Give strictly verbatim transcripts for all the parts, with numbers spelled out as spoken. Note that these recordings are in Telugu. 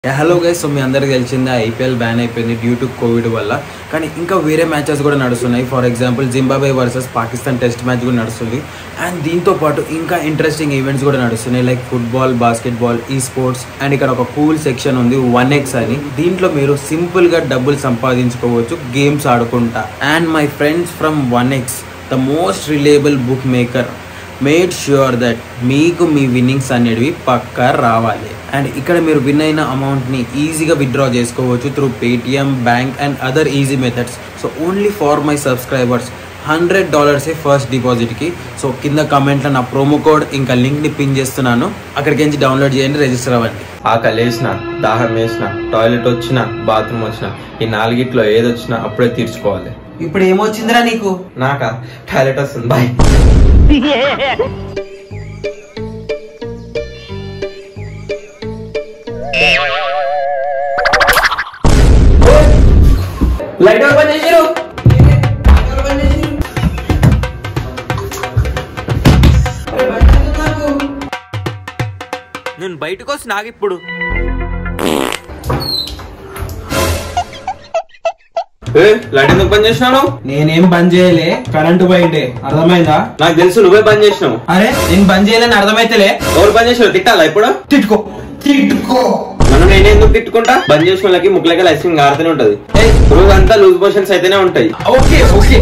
హలో గైస్, సో మీ అందరికి తెలిసిందే ఐపీఎల్ బ్యాన్ అయిపోయింది డ్యూ టు కోవిడ్ వల్ల. కానీ ఇంకా వేరే మ్యాచెస్ కూడా నడుస్తున్నాయి. For example Zimbabwe versus Pakistan test match కూడా నడుస్తుంది. అండ్ దీంతో పాటు ఇంకా ఇంట్రెస్టింగ్ ఈవెంట్స్ కూడా నడుస్తున్నాయి, లైక్ ఫుట్బాల్, బాస్కెట్బాల్, ఈ స్పోర్ట్స్. అండ్ ఇక్కడ ఒక కూల్ సెక్షన్ ఉంది వన్ ఎక్స్ అని. దీంట్లో మీరు సింపుల్గా డబ్బులు సంపాదించుకోవచ్చు గేమ్స్ ఆడుకుంటా. And my friends from one X, the most reliable bookmaker, made sure that మీకు మీ విన్నింగ్స్ అనేవి పక్కా రావాలి. అండ్ ఇక్కడ మీరు విన్ అయిన అమౌంట్ని ఈజీగా విత్డ్రా చేసుకోవచ్చు through Paytm, bank and other easy methods. So only for my subscribers hundred డాలర్సే ఫస్ట్ డిపాజిట్కి. సో కింద కమెంట్లో నా ప్రోమో కోడ్ ఇంకా లింక్ని పిన్ చేస్తున్నాను, అక్కడికి నుంచి డౌన్లోడ్ చేయండి, రిజిస్టర్ అవ్వండి. ఆకలి వేసిన, దాహం వేసిన, టాయిలెట్ వచ్చినా, బాత్రూమ్ వచ్చినా, ఈ నాలుగిట్లో ఏదొచ్చినా అప్పుడే తీర్చుకోవాలి. ఇప్పుడు ఏమొచ్చిందిరా నీకు? నాకా టాయిలెట్ వస్తుంది. బాయ్. లైట్ ఓపెన్ చేసిరు. నేను బయటకు వచ్చి నాకు ఇప్పుడు లైట్ ఎందుకు బంద్ చేసినావు? నేనేం బంద్ చేయలే, కరెంటు పోయిండే, అర్థమైందా? నాకు తెలుసు నువ్వే బంద్ చేసినావు. అరే నేను బంద్ చేయలేని అర్థమైతేలే. ఎవరు బంద్ చేసినావు? తిట్టాలా ఇప్పుడు? తిట్టుకో తిట్టుకో. మనం నేను ఎందుకు తిట్టుకుంటా? బంద్ చేసిన వాళ్ళకి ముక్కలకి ఐస్ క్రీమ్ గారుతూనే ఉంటది, రోజంతా లూజ్ మోషన్స్ అయితేనే ఉంటాయి. ఓకే ఓకే,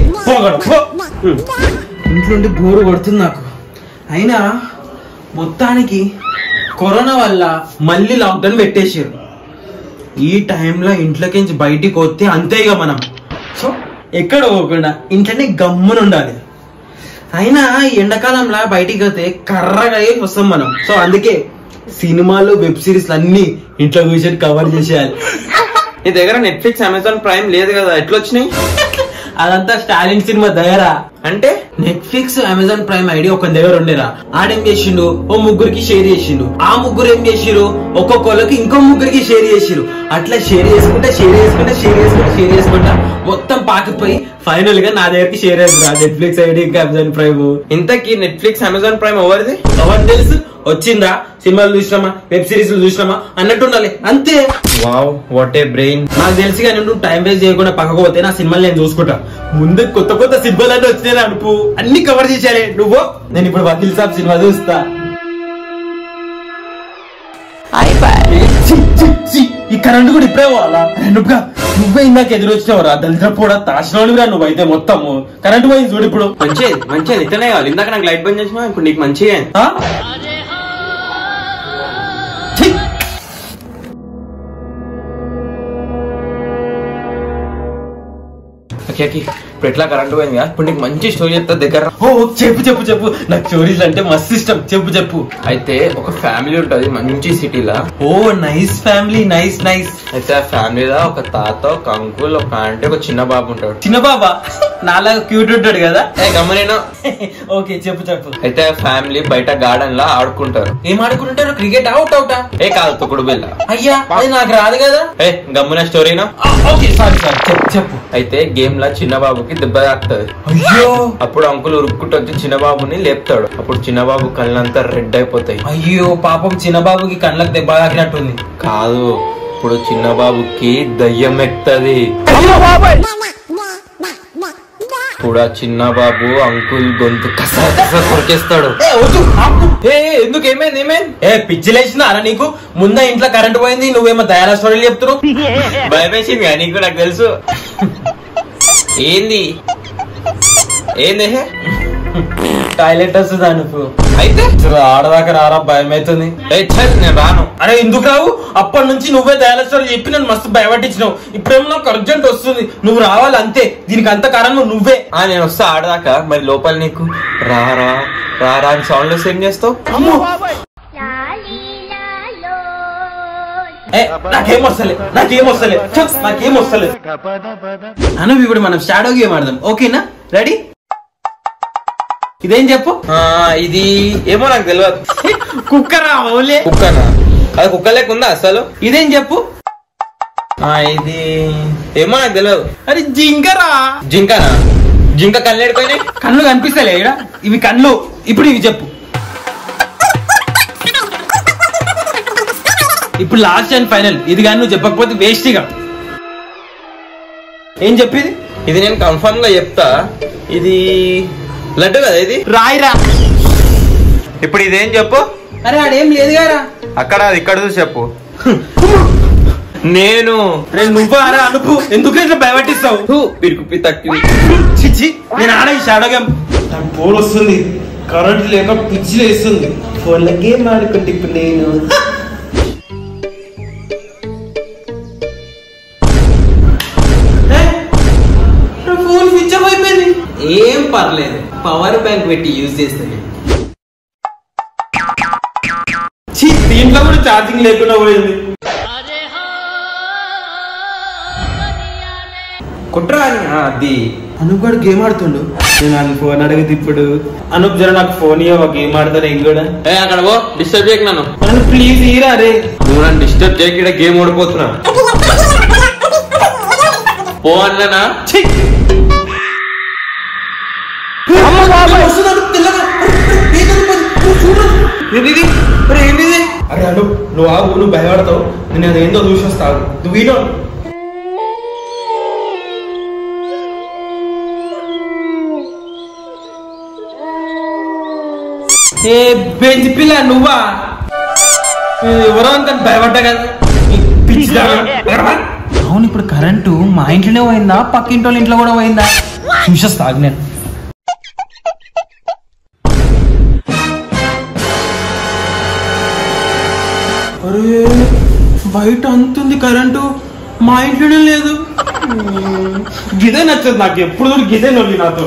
ఇంట్లో ఉండి బోరు కొడుతుంది నాకు. అయినా మొత్తానికి కరోనా వల్ల మళ్ళీ లాక్డౌన్ పెట్టేసారు. ఈ టైంలో ఇంట్లోకి బయటికి వస్తే అంతేగా మనం. సో ఎక్కడ పోకుండా ఇంట్లోనే గమ్మున ఉండాలి. అయినా ఎండాకాలంలో బయటికి వస్తే కర్రగా వస్తాం మనం. సో అందుకే సినిమాలు, వెబ్ సిరీస్లు అన్ని ఇంట్లో కూర్చొని కవర్ చేసేయాలి. నీ దగ్గర నెట్ఫ్లిక్స్, అమెజాన్ ప్రైమ్ లేదు కదా, ఎట్లా వచ్చినాయి? అదంతా స్టాలిన్ సినిమా దయరా. అంటే నెట్ఫ్లిక్స్, అమెజాన్ ప్రైమ్ ఐడి ఒక దగ్గర ఉండేరా. ఆడేం చేసిండు, ఓ ముగ్గురికి షేర్ చేసిండు. ఆ ముగ్గురు ఏం చేసిరు, ఒక్కొక్కళ్ళకి ఇంకో ముగ్గురికి షేర్ చేసిరు. అట్లా షేర్ చేసుకుంటా షేర్ చేసుకుంటా షేర్ చేసుకుంటా షేర్ చేసుకుంటా మొత్తం పాకిపోయి ఫైనల్ గా నా దగ్గరికి షేర్ అయిందిరా నెట్ఫ్లిక్స్ ఐడి ఇంకా అమెజాన్ ప్రైమ్. ఇంతకీ నెట్ఫ్లిక్స్, అమెజాన్ ప్రైమ్ ఎవరిది? ఎవరు తెలుసు? వచ్చిందా, సినిమాలు చూసినామా, వెబ్ సిరీస్ చూసినామా అన్నట్టు ఉండాలి, అంతే. Wow, what a brain. నాకు తెలిసి కానీ నువ్వు టైం వేస్ట్ చేయకుండా పక్కకు పోతే నా సినిమాలు నేను చూసుకుంటా. ముందు కొత్త కొత్త సినిమాలు అన్నీ వచ్చినాయి అనుపు, అన్ని కవర్ చేశారే నువ్వు. నేను ఇప్పుడు వకీల్ సాబ్ సినిమా చూస్తా. ఈ కరెంట్ కూడా ఇప్పుడే పోవాలా? నువ్వుగా నువ్వే ఇందాక ఎదురు వచ్చినావురా, దళిద్ర కూడా తాచినోడుగా నువ్వైతే మొత్తము. కరెంట్ పోయింది చూడు ఇప్పుడు. మంచిది మంచిది, ఇట్లనే కావాలి. ఇందాక నాకు లైట్ బంద్ చేసినా, ఇప్పుడు నీకు మంచిగా. ఇప్పుడు ఎట్లా కరెంట్ పోయింది కదా, ఇప్పుడు నీకు మంచి స్టోరీ చెప్తా దగ్గర. ఓ చెప్పు చెప్పు చెప్పు, నాకు స్టోరీస్ అంటే మస్తు ఇష్టం, చెప్పు చెప్పు. అయితే ఒక ఫ్యామిలీ ఉంటది మంచి సిటీలా. Oh nice family, nice nice. అయితే ఆ ఫ్యామిలీలో ఒక తాత, ఒక అంకుల్, ఒక ఆంటీ, ఒక చిన్న బాబు ఉంటాడు. చిన్న బాబా నాలాగా క్యూట్ ఉంటాడు కదా. ఏ గమ్మనేనా? ఓకే చెప్పు చెప్పు. అయితే ఆ ఫ్యామిలీ బయట గార్డెన్ లా ఆడుకుంటారు. ఏం ఆడుకుంటారు? క్రికెట్? అవుట్ అవుటా? ఏ కాదు, తొక్కుడు బిళ్ళ. అయ్యా అది నాకు రాదు కదా. ఏ గమ్మున స్టోరీనా? ఓకే సారీ సారీ, చెప్పు చెప్పు. అయితే గేమ్ లా చిన్న బాబుకి దెబ్బ తాకుతుంది. అయ్యో. అప్పుడు అంకుల్ ఉరుక్కుంటూ వచ్చి చిన్న బాబుని లేపుతాడు. అప్పుడు చిన్న బాబు కళ్ళంతా రెడ్ అయిపోతాయి. అయ్యో పాపం చిన్న బాబుకి కళ్ళకి దెబ్బ తాకినట్టుంది. కాదు, ఇప్పుడు చిన్న బాబుకి దయ్యం ఎక్కుతది. ఇప్పుడు ఆ చిన్న బాబు అంకుల్ గొంతు కసా కసా కొరికేస్తాడు. ఏ ఎందుకు, ఏమైంది ఏమైంది? ఏ పిచ్చిలేసిన అలా నీకు? ముందే ఇంట్లో కరెంట్ పోయింది, నువ్వేమో దయాల స్టోరీలు చెప్తున్నావు. భయపేసింది కానీ నీకు, నాకు తెలుసు. ఏంది ఏంది టాయిలెట్ వస్తుంది అనుకో. అయితే ఆడదాకా రారా, భయం అవుతుంది. నేను రాను. అరే ఎందుకు రావు? అప్పటి నుంచి నువ్వే దయాల స్టోరీ చెప్పి నన్ను మస్తు భయపట్టించినావు. ఇప్పుడేమో నాకు అర్జెంట్ వస్తుంది, నువ్వు రావాలి అంతే. దీనికి అంత కారణం నువ్వే. ఆ నేను వస్తా ఆడదాకా. మరి లోపల నీకు రారా రారా అని సౌండ్ లో సెండ్ చేస్తావు. నాకేం వస్తలే నాకేం వస్తలే నాకేం వస్తలేదు అను. ఇప్పుడు మనం షాడో గేమ్ ఆడదాం, ఓకేనా? రెడీ? ఇదేం చెప్పు. ఇది ఏమో నాకు తెలియదు. కుక్కరా? ఓలే కుక్కనా? అది కుక్క లెక్క ఉందా అసలు? ఇదేం చెప్పు. ఇది ఏమో నాకు తెలియదు. అరే జింకరా. జింకనా? జింక కళ్ళు ఎడిపోయినాయి. కళ్ళు కనిపిస్తలే ఇవి కళ్ళు. ఇప్పుడు ఇవి చెప్పు. ఇప్పుడు లాస్ట్ అండ్ ఫైనల్ ఇది కానీ నువ్వు చెప్పకపోతే వేస్ట్ ఇక. ఏం చెప్పేది? ఇది నేను కన్ఫర్మ్ గా చెప్తా. ఇది లడ్డు కదా ఇది? రాయిరా. ఇప్పుడు ఇదేం చెప్పు. అరే ఆడేం లేదు కదా. అక్కడ అది ఇక్కడ చూసి చెప్పు. నేను నువ్వారా అనుపు ఎందుకు ఇట్లా భయపట్టిస్తావు? పిరుకుపి తక్కి చిచ్చి నేను ఆడ ఈ షాడో గేమ్ ఫోన్ వస్తుంది, కరెంట్ లేక పిచ్చి వేస్తుంది. ఫోన్లో గేమ్ ఆడుకుంటే ఇప్పుడు నేను ఫోన్ స్విచ్ ఆఫ్ అయిపోయింది. ఏం పర్లేదు, పవర్ బ్యాంక్ పెట్టి యూజ్ చేస్తాను. దీంట్లో కూడా ఛార్జింగ్ లేకుండా పోయింది. కుట్రా అది అనూప్ గారు గేమ్ ఆడుతుండు. నేను అది ఫోన్ అడిగితే ఇప్పుడు అనూప్ జర నాకు ఫోన్ ఇవ్వ, గేమ్ ఆడతాను. ఏం కూడా ఏ అక్కడ పో, డిస్టర్బ్ చేయకు నన్ను. నన్ను ప్లీజ్ ఈరా. రే నువ్వు నన్ను డిస్టర్బ్ చేయక ఇక్కడ గేమ్ ఓడిపోతున్నా. పో అన్ననా. అరే అనూప్ నువ్వు ఆగు, నువ్వు భయపడతావు. నేను అదేందో చూసి వస్తావు. నువ్వు వీడో ఏ బెంచ్ పిల్ల నువ్వా? ఎవరో అంత భయపడ్డా కదా. అవును, ఇప్పుడు కరెంటు మా ఇంట్లోనే పోయిందా, పక్కింటి వాళ్ళ ఇంట్లో కూడా పోయిందా? చూసేస్తా నేను. అరే బయట అంతుంది కరెంటు, మా ఇంట్లోనే లేదు. గిదే నచ్చదు నాకు, ఎప్పుడు గిదే నొల్లి నాతో.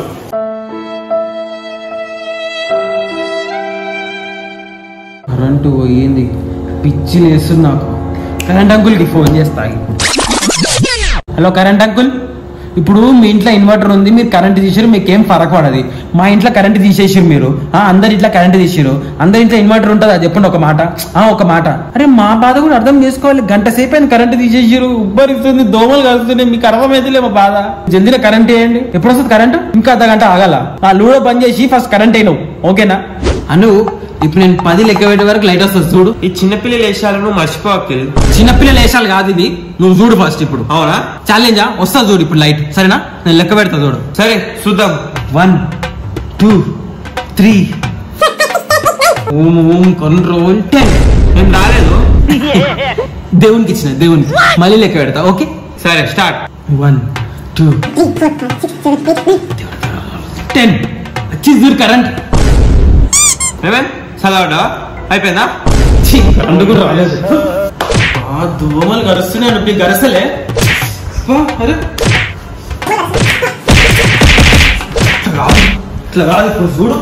కరెంటు పోయింది, పిచ్చి లేస్తుంది నాకు. కరెంట్ అంకుల్కి ఫోన్ చేస్తా ఇప్పుడు. హలో కరెంట్ అంకుల్, ఇప్పుడు మీ ఇంట్లో ఇన్వర్టర్ ఉంది, మీరు కరెంట్ తీసారు, మీకేం ఫరక్ పడదు. మా ఇంట్లో కరెంట్ తీసేసారు మీరు, అందరి ఇంట్లో కరెంట్ తీసారు, అందరి ఇంట్లో ఇన్వర్టర్ ఉంటుందా చెప్పండి ఒక మాట. ఆ ఒక మాట. అరే మా బాధ కూడా అర్థం చేసుకోవాలి. గంట సేపు అయిన కరెంట్ తీసేసారు, ఉబ్బరిస్తుంది, దోమలు కలుస్తున్నాయి, మీకు అర్థమైతే మా బాధ. జల్దీగా కరెంట్ వేయండి. ఎప్పుడు వస్తుంది కరెంట్? ఇంకా అర్ధ గంట ఆగాల. ఆ లూడో బంద్ చేసి ఫస్ట్ కరెంట్ అయినావు, ఓకేనా? అను ఇప్పుడు నేను పది లెక్క పెట్టే వరకు లైట్ వస్తుంది చూడు. ఈ చిన్నపిల్లలు వేసాలను మర్చిపోవాలి. చిన్నపిల్లలు వేసాలు కాదు ఇది, నువ్వు చూడు ఫస్ట్. ఇప్పుడు అవునా? ఛాలెంజా? వస్తా చూడు ఇప్పుడు లైట్, సరేనా? నేను లెక్క పెడతా చూడు. సరే చూద్దాం. వన్ టూ త్రీ ఓం ఓం కంట్రోల్ టెన్. నేను రాలేదు. దేవునికి ఇచ్చిన, దేవునికి. మళ్ళీ లెక్క పెడతా, ఓకే? సరే స్టార్ట్. One two ten. వచ్చి చూడు కరెంట్. చదవడా అయిపోయిందా? అందుకు రాలేదు. దోమలు గరుస్తున్నాను, నీకు గరసలే? అరే ఇట్లా రాదు ఇప్పుడు చూడు.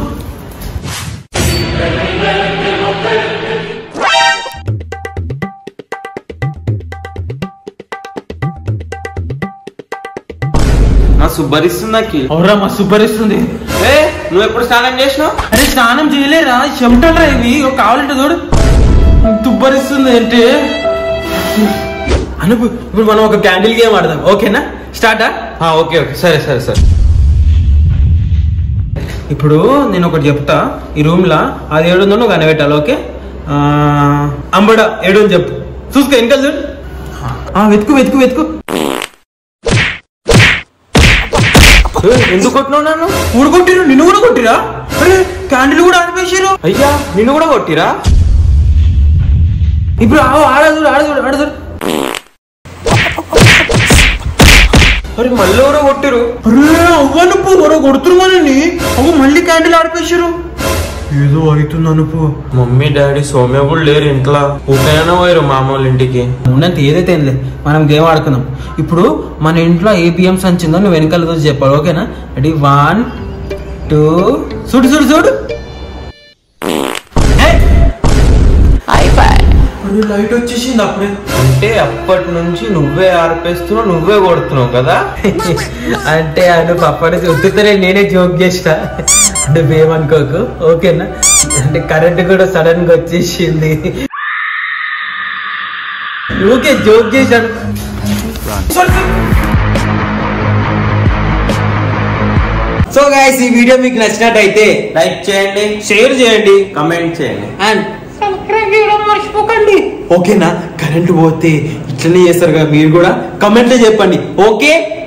మా సుబ్బరిస్తుంది. అవురా మా సుబ్బరిస్తుంది. ఏ నువ్వు ఎప్పుడు స్నానం చేసినావు? అరే స్నానం చేయలేరా, చెమటలరా ఇవి. కావాలంటే చూడు, తుబ్బరిస్తుంది అంటే. అను ఇప్పుడు మనం ఒక క్యాండిల్ గేమ్ ఆడదాం, ఓకేనా? స్టార్టా? ఓకే ఓకే సరే సరే సరే. ఇప్పుడు నేను ఒకటి చెప్తా. ఈ రూమ్ లా అది ఏడు ఉందో నువ్వు కనిపెట్టాలి, ఓకే? అంబడ ఏడు అని చెప్పు. చూసుకో ఇంకా చూడు. వెతుకు వెతుకు వెతుకు. ఎందుకు కొట్టినావు నన్ను? ఊడుకొట్టిరు, నిన్ను కూడా కొట్టిరా? అరే క్యాండిల్ కూడా ఆడిపేసారు. అయ్యా నిన్ను కూడా కొట్టిరా? ఇప్పుడు ఆడదు ఆడదు ఆడదు. అరే మళ్ళీ ఎవరో కొట్టిరు. అరే అవ్వను ఎవరో కొడుతున్నామని అవ్వ మళ్ళీ క్యాండిల్ ఆడిపేసారు. ఏదో అవుతుంది అనుపు. మమ్మీ డాడీ సౌమ్య కూడా లేరు ఇంట్లో, ఊకైనా పోయారు మా అమ్మ వాళ్ళ ఇంటికి. ఉన్నంత ఏదైతే ఏంలే, మనం గేమ్ ఆడుకుందాం. ఇప్పుడు మన ఇంట్లో ఏ బియ్యం సంచిందో నువ్వు వెనకాల చూసి చెప్పాలి, ఓకేనా? రెడీ? వన్ టూ చూడు చూడు చూడు. లైట్ వచ్చేసింది అప్పుడే. అంటే అప్పటి నుంచి నువ్వే ఆర్పేస్తున్నావు, నువ్వే కొడుతున్నావు కదా? అంటే అను అప్పటి నుంచి ఉత్తుతరే నేనే జోక్ చేస్తా. అంటే ఏమనుకోకు, ఓకేనా? అంటే కరెంట్ కూడా సడన్ గా వచ్చేసింది. ఓకే జోక్ చేశాను. సో గైస్, ఈ వీడియో మీకు నచ్చినట్టయితే లైక్ చేయండి, షేర్ చేయండి, కమెంట్ చేయండి అండ్ సబ్స్క్రైబ్ చేయడం మర్చిపోకండి, ఓకేనా? కరెంట్ పోతే ఇట్లనే చేస్తారు కదా మీరు కూడా కమెంట్లో చెప్పండి. ఓకే.